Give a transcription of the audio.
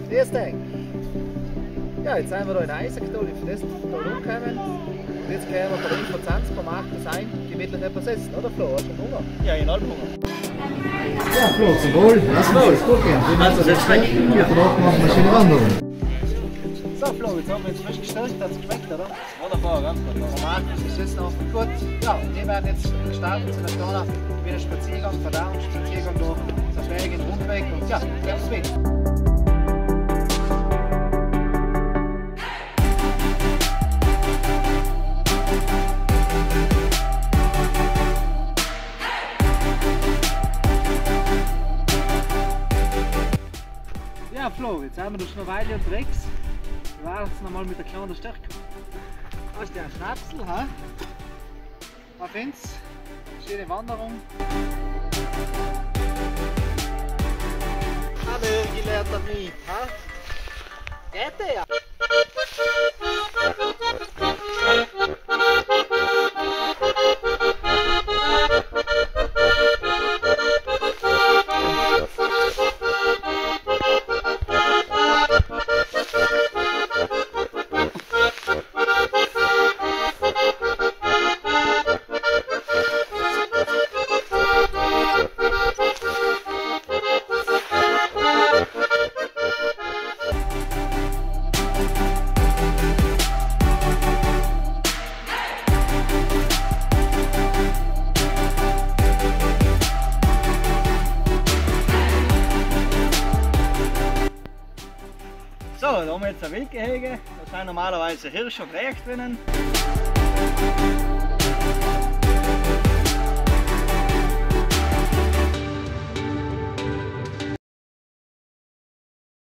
Grüß dich. Ja, jetzt sind wir hier in Eisenstuhl im Festtal rumgekommen. Und jetzt gehen wir von Info 20 vom Markt ein, gemütlich etwas essen, oder Flo? Hast du Hunger? Ja, ich habe Hunger. Ja, Flo, zum Wohl. Lass mal, ist gut gehen. Also, das schmeckt. Ja, danach machen wir eine schöne Wanderung. So Flo, jetzt haben wir jetzt festgestellt, dass es schmeckt, oder? Wunderbar, ganz wunderbar. Der Markt ist jetzt noch gut. Ja, und wir werden jetzt gestartet zu einer kleinen Spaziergang, Verdauungsspaziergang durch den Berg in den Rundweg und ja, gleich mit. Ja Flo, jetzt sind wir schon eine Weile unterwegs. Wir waren jetzt nochmal mit der kleinen Stärke. Da ist der Schnapsel, ha? Was findest du? Schöne Wanderung. Hallo, gelehrter Miet, ha? Geht der? So, da haben wir jetzt ein Wildgehege. Da sind normalerweise Hirsche und Rehe drinnen.